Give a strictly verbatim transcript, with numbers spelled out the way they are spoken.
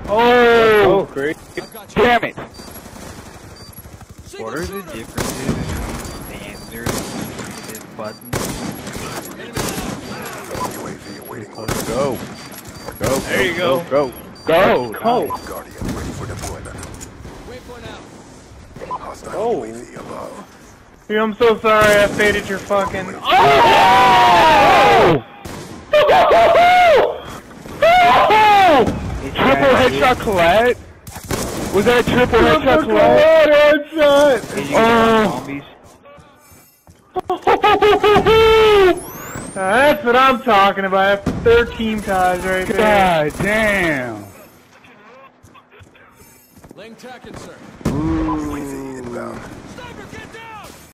Oh! Oh, great. Damn it! What are the differences in standard and buttons? U A V awaiting Go. orders. Go. Go. There you go. Go. Go. Go. Guardian ready for deployment. Waypoint out. Hostile Oh. U A V above. Dude, I'm so sorry I faded your fucking... Oh! Triple headshot Colette? Was that a triple headshot Colette? Headshot! Uh, that's what I'm talking about. That's thirteen ties right there. God damn. Laying tack in, sir. U A V inbound.